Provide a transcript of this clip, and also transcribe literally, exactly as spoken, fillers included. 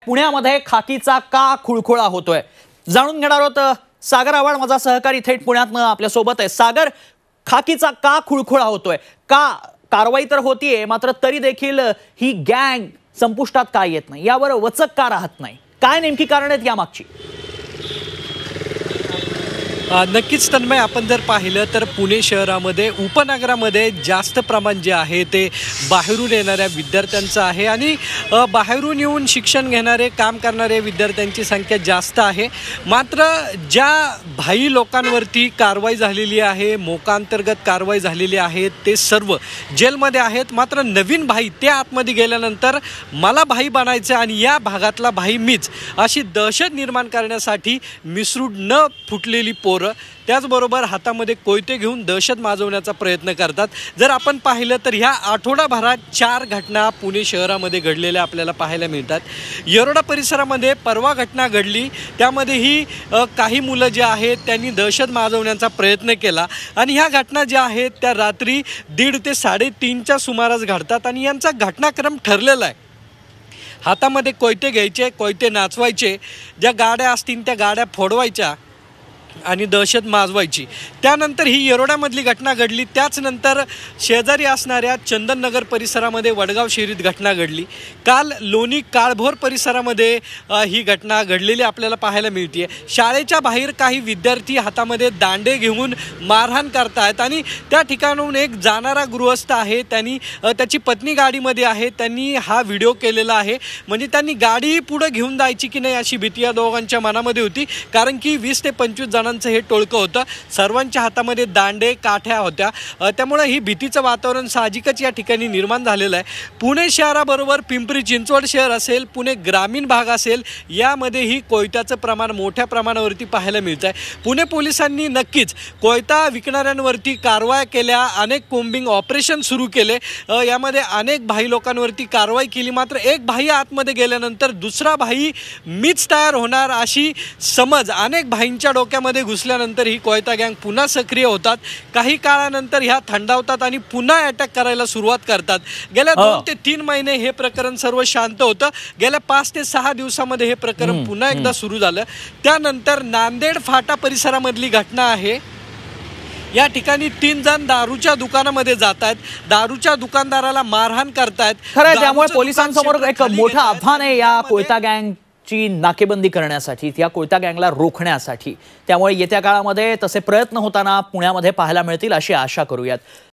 पुण्यामध्ये खाकीचा का खुळखुळा होतोय जाणून घेणार आहोत। सागर आव्हाड माझा सहकारी थेट पुण्यातनं आपल्या सोबत आहे। सागर, खाकीचा का खुळखुळा होतोय, का कारवाई तर होतीये मात्र तरी देखील ही गँग संपुष्टात का येत नाही, यावर वचक का राहत नाही, काय नेमकी कारण आहेत यामागची? नक्कीच तन्मय, आपण जर पाहिलं तर पुणे शहरामध्ये उपनगरामध्ये जास्त प्रमाण जे आहे ते बाहेरून येणाऱ्या विद्यार्थ्यांचं आहे आणि बाहेरून येऊन शिक्षण घेणारे काम करणारे विद्यार्थ्यांची संख्या जास्त आहे। मात्र ज्या भाई लोकांवरती कारवाई झालेली आहे, मोकांतर्गत कारवाई झालेली आहे, ते सर्व जेलमध्ये आहेत। मात्र नवीन भाई ते आतमध्ये गेल्यानंतर मला भाई बनायचं आणि या भागातला भाई मीच अशी दहशत निर्माण करण्यासाठी मिसरूड न फुटलेली पोरं त्याचबरोबर हातामध्ये कोयते घेऊन दहशत माजवण्याचा प्रयत्न करतात। जर आपण पाहिलं तर ह्या आठवडाभरात चार घटना पुणे शहरामध्ये घडलेल्या आपल्याला पाहायला मिळतात। येरोडा परिसरामध्ये परवा घटना घडली, त्यामध्ये ही काही मुलं जे आहेत त्यांनी दहशत माजवण्याचा प्रयत्न केला आणि ह्या घटना ज्या आहेत त्या रात्री दीड ते साडेतीनच्या सुमारास घडतात आणि यांचा घटनाक्रम ठरलेला आहे। हातामध्ये कोयते घ्यायचे, कोयते नाचवायचे, ज्या गाड्या असतील त्या गाड्या फोडवायच्या आणि दहशत माजवायची। त्यानंतर ही येरोड्यामधली घटना घडली, त्याच नंतर शेजारी असणाऱ्या चंदननगर परिसरामध्ये वडगाव शहरीत घटना घडली। काल लोणी काळभोर परिसरामध्ये ही घटना घडलेली आपल्याला पाहायला मिळते। शाळेच्या बाहेर काही विद्यार्थी हातामध्ये दांडे घेऊन मारहाण करतायत आणि त्या ठिकाणाहून एक जाणारा गृहस्थ आहे, त्यांनी त्याची पत्नी गाडीमध्ये आहे, त्यांनी हा व्हिडिओ केलेला आहे। म्हणजे त्यांनी गाडी पुढे घेऊन जायची की नाही अशी भीती या दोघांच्या मनामध्ये होती, कारण की वीस ते पंचवीस जणांचं हे टोळकं होतं। सर्वांच्या हातामध्ये दांडे काठ्या होत्या, त्यामुळे ही भीतीचं वातावरण साहजिकच या ठिकाणी निर्माण झालेलं आहे। पुणे शहराबरोबर पिंपरी चिंचवड शहर असेल, पुणे ग्रामीण भाग असेल, यामध्येही कोयत्याचं प्रमाण मोठ्या प्रमाणावरती पाहायला मिळतं आहे। पुणे पोलिसांनी नक्कीच कोयता विकणाऱ्यांवरती कारवाया केल्या, अनेक कोम्बिंग ऑपरेशन सुरू केले, यामध्ये अनेक भाई लोकांवरती कारवाई केली। मात्र एक भाई आतमध्ये गेल्यानंतर दुसरा भाई मीच तयार होणार अशी समज अनेक भाईंच्या डोक्यामध्ये घुसल्यानंतर ही कोयता गँग पुन्हा सक्रिय होतात। काही काळानंतर ह्या थंडावतात आणि पुन्हा अटॅक करायला सुरुवात करतात। गेल्या दोन ते तीन महिने हे प्रकरण सर्व शांत होतं, गेल्या पाच ते सहा दिवसामध्ये हे प्रकरण पुन्हा एकदा सुरू झालं। त्यानंतर नांदेड फाटा परिसरामधली घटना आहे। या ठिकाणी तीन जण दारूच्या दुकानामध्ये जात आहेत, दारूच्या दुकानदाराला मारहाण करतायत। खरं, त्यामुळे पोलिसांसमोर एक मोठं आव्हान आहे या कोयता गँग ची नाकेबंदी करण्यासाठी, त्या कोयता गँगला रोखण्यासाठी। त्यामुळे येत्या काळामध्ये तसे प्रयत्न होताना पुण्यामध्ये पाहायला मिळतील अशी आशा करूयात।